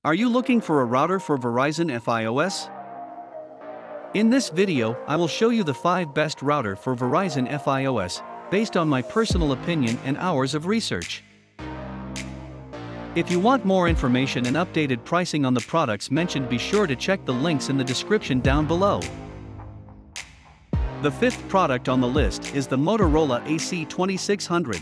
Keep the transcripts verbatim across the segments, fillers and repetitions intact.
Are you looking for a router for Verizon Fios? In this video, I will show you the five best router for Verizon Fios, based on my personal opinion and hours of research. If you want more information and updated pricing on the products mentioned, be sure to check the links in the description down below. The fifth product on the list is the Motorola A C twenty-six hundred.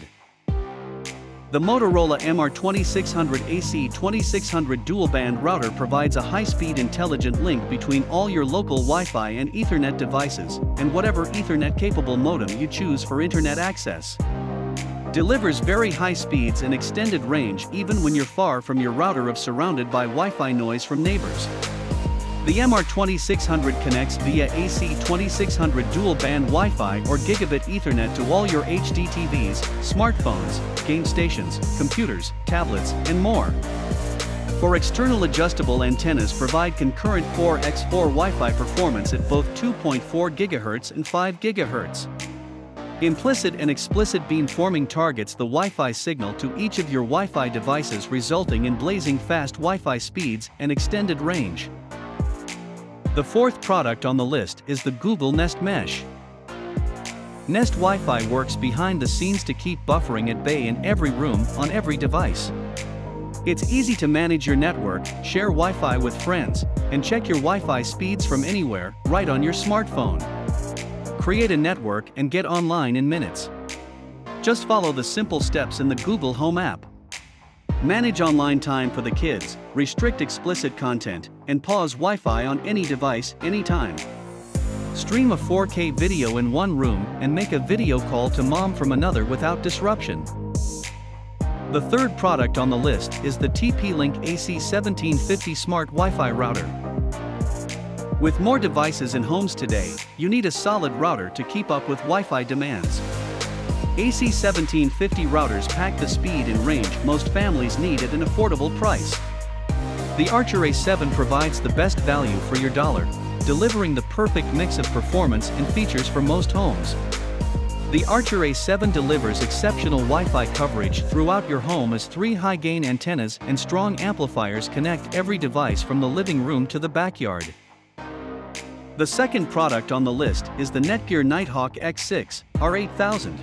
The Motorola M R twenty-six hundred A C twenty-six hundred dual-band router provides a high-speed intelligent link between all your local Wi-Fi and Ethernet devices, and whatever Ethernet-capable modem you choose for internet access. Delivers very high speeds and extended range even when you're far from your router or surrounded by Wi-Fi noise from neighbors. The M R twenty-six hundred connects via A C twenty-six hundred dual-band Wi-Fi or gigabit Ethernet to all your H D T Vs, smartphones, game stations, computers, tablets, and more. For external adjustable antennas provide concurrent four by four Wi-Fi performance at both two point four gigahertz and five gigahertz. Implicit and explicit beamforming targets the Wi-Fi signal to each of your Wi-Fi devices, resulting in blazing fast Wi-Fi speeds and extended range. The fourth product on the list is the Google Nest Mesh. Nest Wi-Fi works behind the scenes to keep buffering at bay in every room, on every device. It's easy to manage your network, share Wi-Fi with friends, and check your Wi-Fi speeds from anywhere, right on your smartphone. Create a network and get online in minutes. Just follow the simple steps in the Google Home app. Manage online time for the kids, restrict explicit content, and pause Wi-Fi on any device, anytime. Stream a four K video in one room and make a video call to mom from another without disruption. The third product on the list is the T P-Link A C seventeen fifty Smart Wi-Fi Router. With more devices in homes today, you need a solid router to keep up with Wi-Fi demands. A C seventeen fifty routers pack the speed and range most families need at an affordable price. The Archer A seven provides the best value for your dollar, delivering the perfect mix of performance and features for most homes. The Archer A seven delivers exceptional Wi-Fi coverage throughout your home as three high-gain antennas and strong amplifiers connect every device from the living room to the backyard. The second product on the list is the Netgear Nighthawk X six, R eight thousand.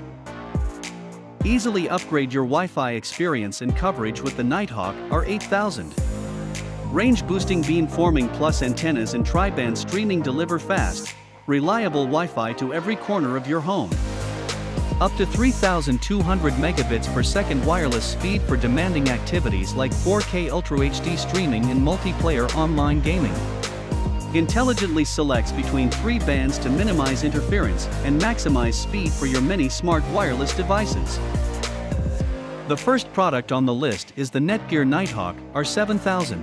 Easily upgrade your Wi-Fi experience and coverage with the Nighthawk R eight thousand. Range-boosting beamforming plus antennas and tri-band streaming deliver fast, reliable Wi-Fi to every corner of your home. Up to three thousand two hundred megabits per second wireless speed for demanding activities like four K Ultra H D streaming and multiplayer online gaming. Intelligently selects between three bands to minimize interference and maximize speed for your many smart wireless devices. The first product on the list is the Netgear Nighthawk R seven thousand.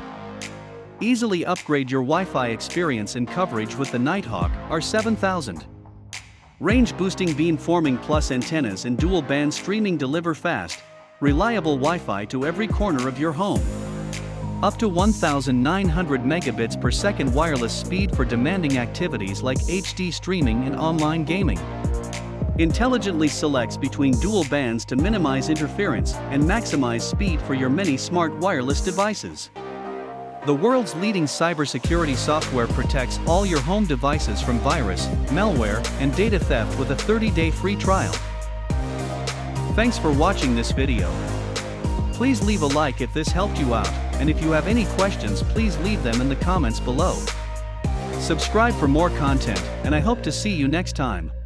Easily upgrade your Wi-Fi experience and coverage with the Nighthawk R seven thousand. Range-boosting beamforming plus antennas and dual-band streaming deliver fast, reliable Wi-Fi to every corner of your home. Up to one thousand nine hundred megabits per second wireless speed for demanding activities like H D streaming and online gaming. Intelligently selects between dual bands to minimize interference and maximize speed for your many smart wireless devices. The world's leading cybersecurity software protects all your home devices from virus, malware, and data theft with a thirty day free trial. Thanks for watching this video. Please leave a like if this helped you out, and if you have any questions, please leave them in the comments below. Subscribe for more content, and I hope to see you next time.